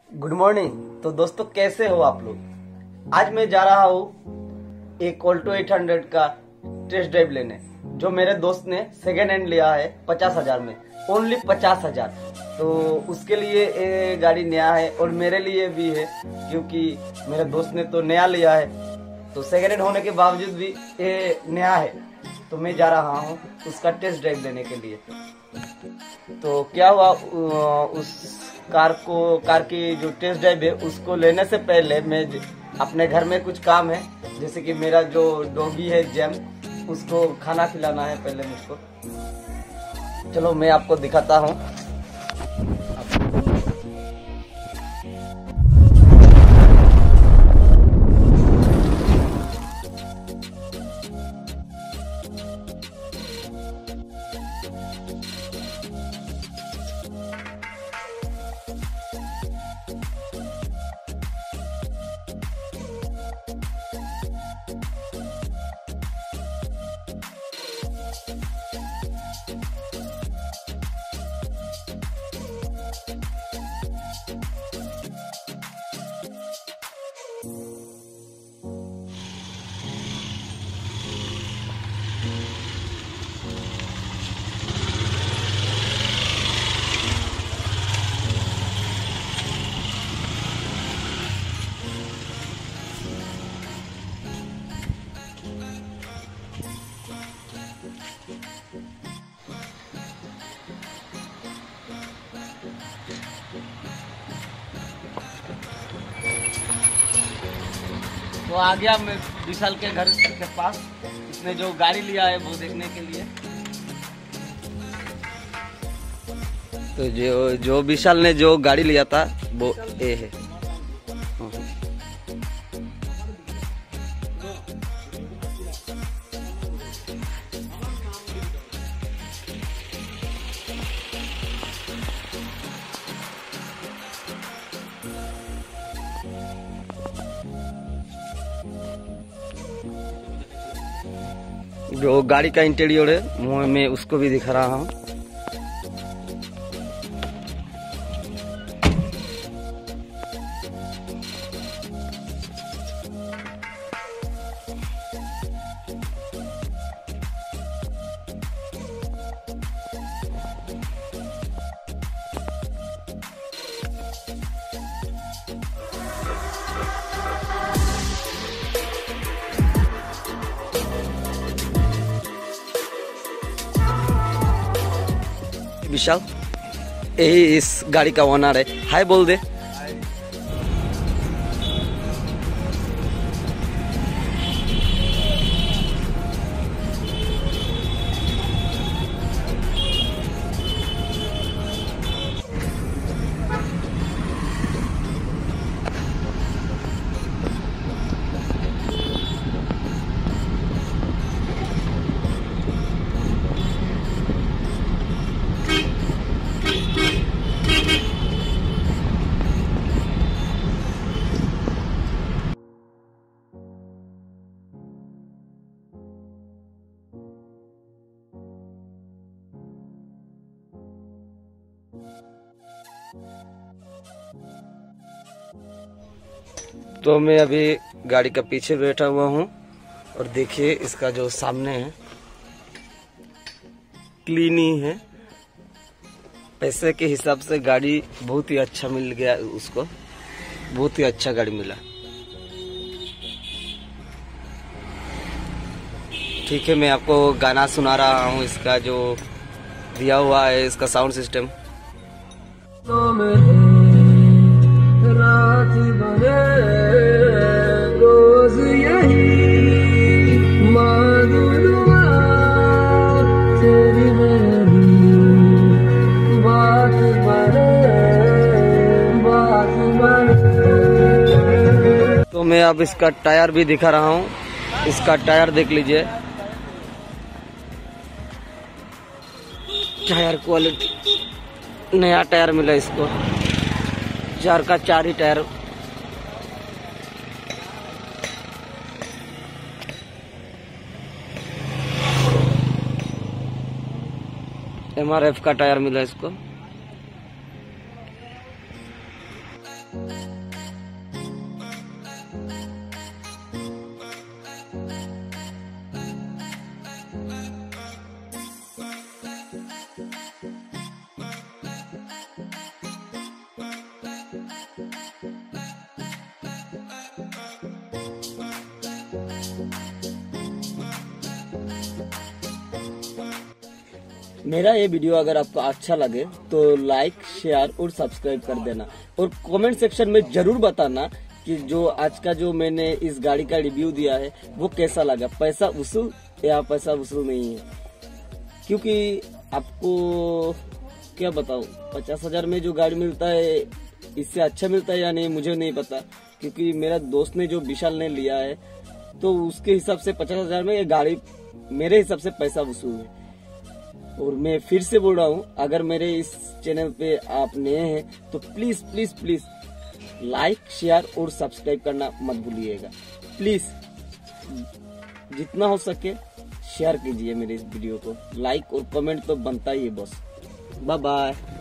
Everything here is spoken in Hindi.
Good morning. तो दोस्तों कैसे हो आप लोग। आज मैं जा रहा हूँ एक ऑल्टो 800 का टेस्ट ड्राइव लेने, जो मेरे दोस्त ने सेकेंड हैंड लिया है 50,000 में, ओनली 50,000। तो उसके लिए ये गाड़ी नया है और मेरे लिए भी है, क्योंकि मेरे दोस्त ने तो नया लिया है, तो सेकेंड हैंड होने के बावजूद भी ये नया है। तो मैं जा रहा हूँ उसका टेस्ट ड्राइव लेने के लिए। तो क्या हुआ, उस कार की जो टेस्ट ड्राइव है उसको लेने से पहले मैं अपने घर में कुछ काम है, जैसे कि मेरा जो डॉगी है जैम, उसको खाना खिलाना है पहले मुझको। चलो मैं आपको दिखाता हूँ। तो आ गया मैं विशाल के घर के पास, इसने जो गाड़ी लिया है वो देखने के लिए। तो जो विशाल ने जो गाड़ी लिया था वो ये है। जो गाड़ी का इंटीरियर है मैं उसको भी दिखा रहा हूँ। विशाल यही इस गाड़ी का ओनर है, हाय बोल दे। तो मैं अभी गाड़ी का पीछे बैठा हुआ हूँ और देखिए इसका जो सामने है क्लीन ही है। पैसे के हिसाब से गाड़ी बहुत ही अच्छा मिल गया उसको, बहुत ही अच्छा गाड़ी मिला। ठीक है, मैं आपको गाना सुना रहा हूँ, इसका जो दिया हुआ है इसका साउंड सिस्टम। रात बने रोज यही मांगूंगा तेरी मेरी बात बने। तो मैं अब इसका टायर भी दिखा रहा हूँ। इसका टायर देख लीजिए, टायर क्वालिटी नया टायर मिला इसको, 4 का 4 ही टायर। MRF का टायर मिला इसको। मेरा ये वीडियो अगर आपको अच्छा लगे तो लाइक, शेयर और सब्सक्राइब कर देना, और कमेंट सेक्शन में जरूर बताना कि जो आज का जो मैंने इस गाड़ी का रिव्यू दिया है वो कैसा लगा, पैसा वसूल या पैसा वसूल नहीं है। क्योंकि आपको क्या बताऊं, 50,000 में जो गाड़ी मिलता है इससे अच्छा मिलता है या नहीं मुझे नहीं पता, क्योंकि मेरा दोस्त ने जो विशाल ने लिया है तो उसके हिसाब से 50,000 में ये गाड़ी मेरे हिसाब से पैसा वसूल है। और मैं फिर से बोल रहा हूँ, अगर मेरे इस चैनल पे आप नए हैं तो please please please like, share और सब्सक्राइब करना मत भूलिएगा। प्लीज जितना हो सके शेयर कीजिए मेरे इस वीडियो को, लाइक और कमेंट तो बनता ही है बस। Bye bye.